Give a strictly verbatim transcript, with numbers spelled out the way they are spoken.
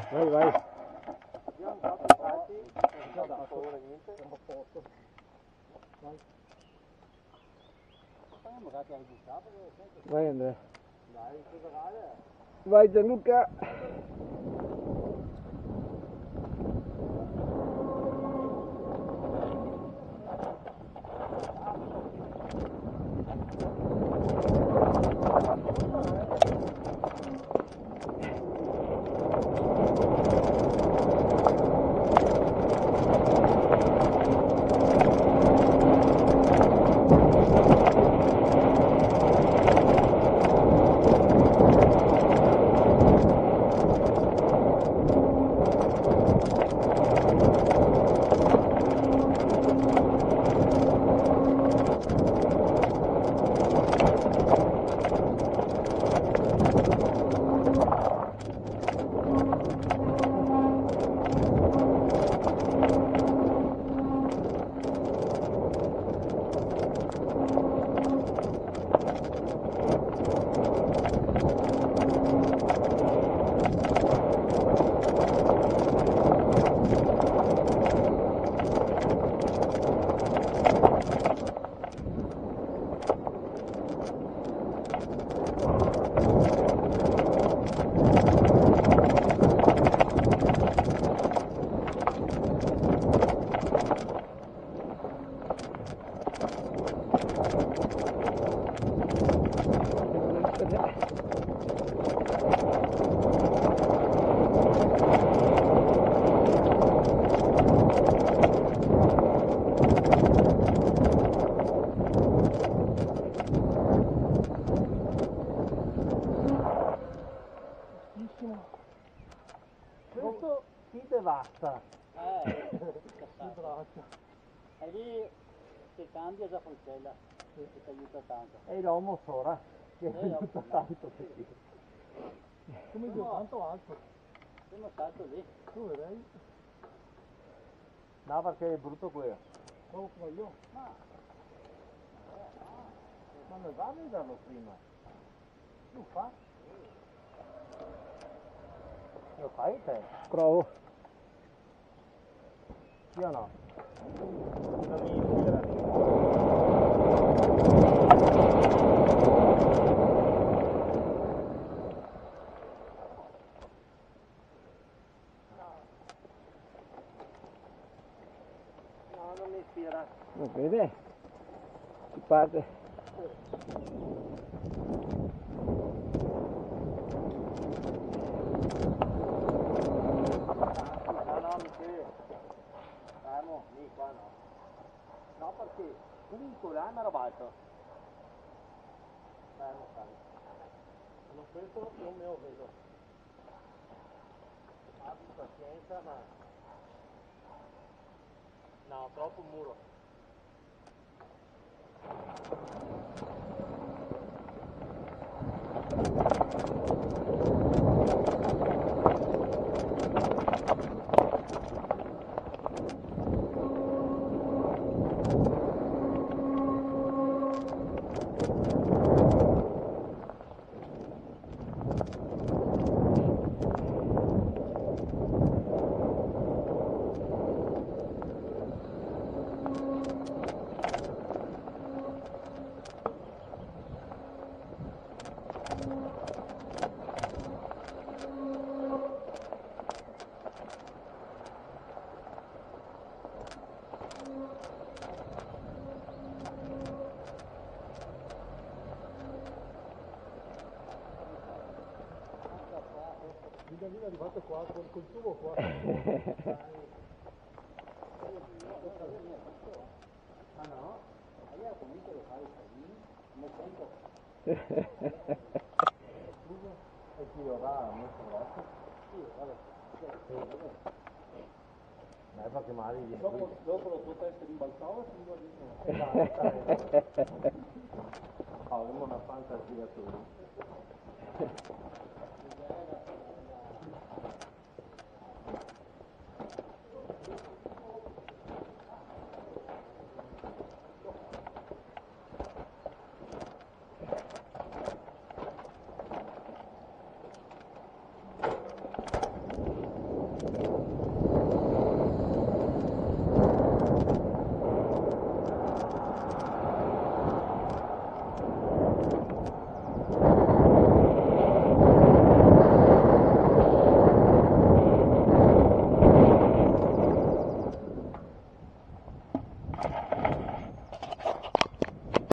Vai, vai. Abbiamo fatto fatti, non fa paura niente. Siamo a posto. Vai. Magari anche il capo, Vai Andrea. dai, cosa vale? Vai Gianluca. Questo ti devasta. Eh, Ti braccia. e lì ti cambia già Fontella, Sì. che ti aiuta tanto. E l'uomo sora, che Eh, aiuta no. tanto così. Come dico, tanto alto. Primo salto lì. Tu vedrai? No, perché è brutto quello. Come sono io? Ma, Ma non va a vederlo prima. Tu fa? Lo fai te? Provo. Sì o no? Non mi ispira. No, non mi ispira. Non vede? Si parte. no, no, mi chiede. Fermo, lì, qua no. No, perché comunque là mi ero alto. Fermo, fermo. Ma questo non me lo vedo. Abbi pazienza, ma... No, troppo muro. Guida lì è arrivato qua, col, col tubo qua. Ah no? Allora comunque lo fai così, come sento. E chi lo va a mettere grosso? Sì, vabbè. Dai, fa che male gli Dopo, dopo lo tuo testa rimbalzava si va di nuovo. Avremo una fantasia tu.